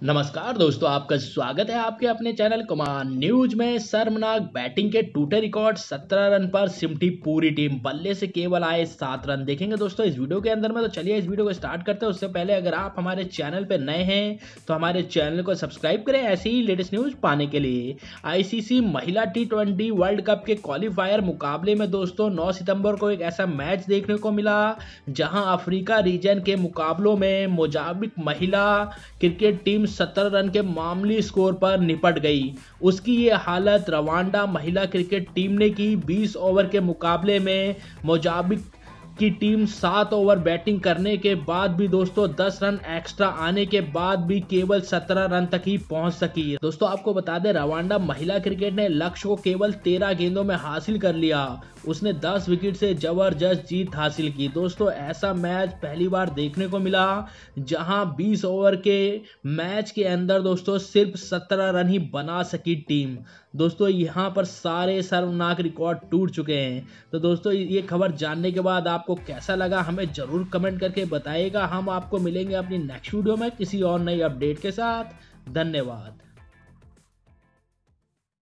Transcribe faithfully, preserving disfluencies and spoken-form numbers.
नमस्कार दोस्तों, आपका स्वागत है आपके अपने चैनल कमान न्यूज में। शर्मनाक बैटिंग के टूटे रिकॉर्ड, सत्रह रन पर सिमटी पूरी टीम, बल्ले से केवल आए सात रन। देखेंगे दोस्तों इस वीडियो के अंदर में। तो चलिए इस वीडियो को स्टार्ट करते हैं। उससे पहले अगर आप हमारे चैनल पर नए हैं तो हमारे चैनल को सब्सक्राइब करें ऐसे ही लेटेस्ट न्यूज पाने के लिए। आईसीसी महिला टी ट्वेंटी वर्ल्ड कप के क्वालिफायर मुकाबले में दोस्तों नौ सितंबर को एक ऐसा मैच देखने को मिला जहां अफ्रीका रीजन के मुकाबलों में मोजाम्बिक महिला क्रिकेट टीम सत्तर रन के मामूली स्कोर पर निपट गई। उसकी ये हालत रवांडा महिला क्रिकेट टीम ने की। बीस ओवर के मुकाबले में मोजाम्बिक की टीम सात ओवर बैटिंग करने के बाद भी दोस्तों दस रन एक्स्ट्रा आने के बाद भी केवल सत्रह रन तक ही पहुंच सकी है। दोस्तों आपको बता दें, रवांडा महिला क्रिकेट ने लक्ष्य को केवल तेरह गेंदों में हासिल कर लिया। उसने दस विकेट से जबरदस्त जीत हासिल की। दोस्तों ऐसा मैच पहली बार देखने को मिला जहां बीस ओवर के मैच के अंदर दोस्तों सिर्फ सत्रह रन ही बना सकी टीम। दोस्तों यहां पर सारे शर्मनाक रिकॉर्ड टूट चुके हैं। तो दोस्तों ये खबर जानने के बाद आपको कैसा लगा हमें जरूर कमेंट करके बताइएगा। हम आपको मिलेंगे अपनी नेक्स्ट वीडियो में किसी और नई अपडेट के साथ। धन्यवाद।